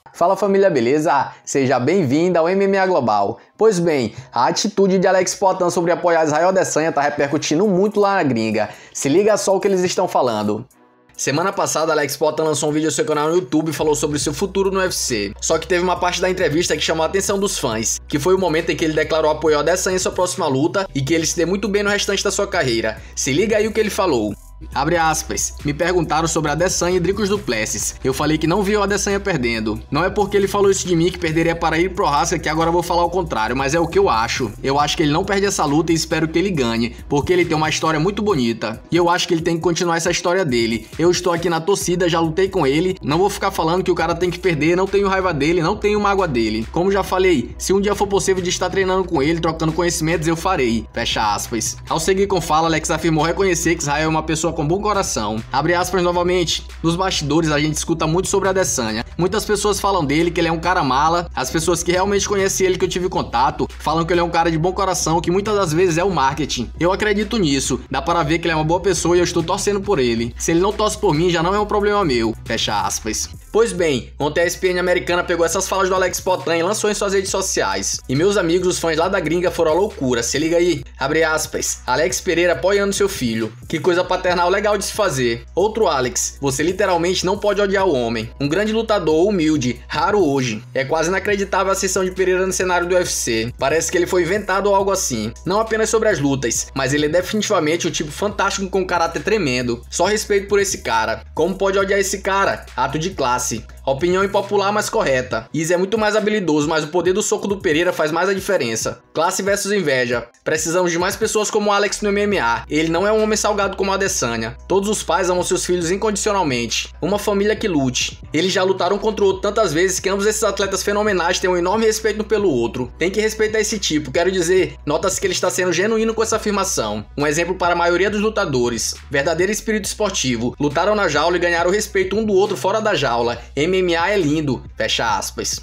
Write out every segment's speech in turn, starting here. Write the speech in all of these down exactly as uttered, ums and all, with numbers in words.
Fala família, beleza? Seja bem-vindo ao M M A Global. Pois bem, a atitude de Alex Poatan sobre apoiar Israel Adesanya tá repercutindo muito lá na gringa. Se liga só o que eles estão falando. Semana passada, Alex Poatan lançou um vídeo no seu canal no YouTube e falou sobre seu futuro no U F C. Só que teve uma parte da entrevista que chamou a atenção dos fãs, que foi o momento em que ele declarou apoio a Adesanya em sua próxima luta e que ele se dê muito bem no restante da sua carreira. Se liga aí o que ele falou. Abre aspas, me perguntaram sobre Adesanya e Dricus du Plessis. Eu falei que não vi o Adesanya perdendo. Não é porque ele falou isso de mim que perderia para ir pro Rasca que agora eu vou falar o contrário, mas é o que eu acho. Eu acho que ele não perde essa luta e espero que ele ganhe, porque ele tem uma história muito bonita. E eu acho que ele tem que continuar essa história dele. Eu estou aqui na torcida, já lutei com ele, não vou ficar falando que o cara tem que perder, não tenho raiva dele, não tenho mágoa dele. Como já falei, se um dia for possível de estar treinando com ele, trocando conhecimentos, eu farei. Fecha aspas. Ao seguir com fala, Alex afirmou reconhecer que Israel é uma pessoa com bom coração. Abre aspas novamente. Nos bastidores a gente escuta muito sobre Adesanya. Muitas pessoas falam dele que ele é um cara mala. As pessoas que realmente conhecem ele, que eu tive contato, falam que ele é um cara de bom coração, que muitas das vezes é o marketing. Eu acredito nisso. Dá para ver que ele é uma boa pessoa e eu estou torcendo por ele. Se ele não torce por mim, já não é um problema meu. Fecha aspas. Pois bem, ontem a E S P N americana pegou essas falas do Alex Poatan e lançou em suas redes sociais. E meus amigos, os fãs lá da gringa, foram à loucura. Se liga aí. Abre aspas. Alex Pereira apoiando seu filho. Que coisa paternal legal de se fazer. Outro Alex. Você literalmente não pode odiar o homem. Um grande lutador, humilde, raro hoje. É quase inacreditável a ascensão de Pereira no cenário do U F C. Parece que ele foi inventado ou algo assim. Não apenas sobre as lutas, mas ele é definitivamente um tipo fantástico com um caráter tremendo. Só respeito por esse cara. Como pode odiar esse cara? Ato de classe. Opinião impopular, mas correta. Izzy é muito mais habilidoso, mas o poder do soco do Pereira faz mais a diferença. Classe versus inveja. Precisamos de mais pessoas como o Alex no M M A. Ele não é um homem salgado como a Adesanya. Todos os pais amam seus filhos incondicionalmente. Uma família que lute. Eles já lutaram contra o outro tantas vezes que ambos esses atletas fenomenais têm um enorme respeito um pelo outro. Tem que respeitar esse tipo. Quero dizer, nota-se que ele está sendo genuíno com essa afirmação. Um exemplo para a maioria dos lutadores. Verdadeiro espírito esportivo. Lutaram na jaula e ganharam o respeito um do outro fora da jaula. M M A é lindo, fecha aspas.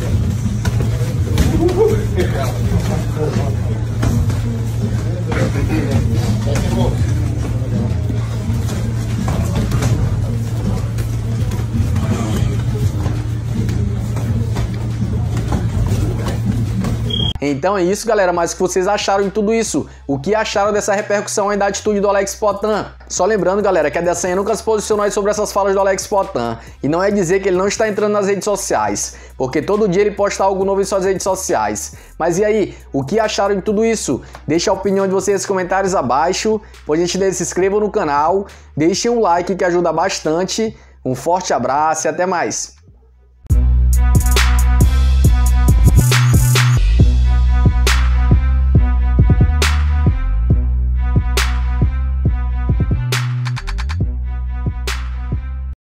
Então é isso, galera, mas o que vocês acharam de tudo isso? O que acharam dessa repercussão aí da atitude do Alex Poatan? Só lembrando, galera, que a Adesanya nunca se posicionou aí sobre essas falas do Alex Poatan. E não é dizer que ele não está entrando nas redes sociais, porque todo dia ele posta algo novo em suas redes sociais. Mas e aí, o que acharam de tudo isso? Deixe a opinião de vocês nos comentários abaixo, por gentileza se inscrevam no canal, deixem um like que ajuda bastante. Um forte abraço e até mais!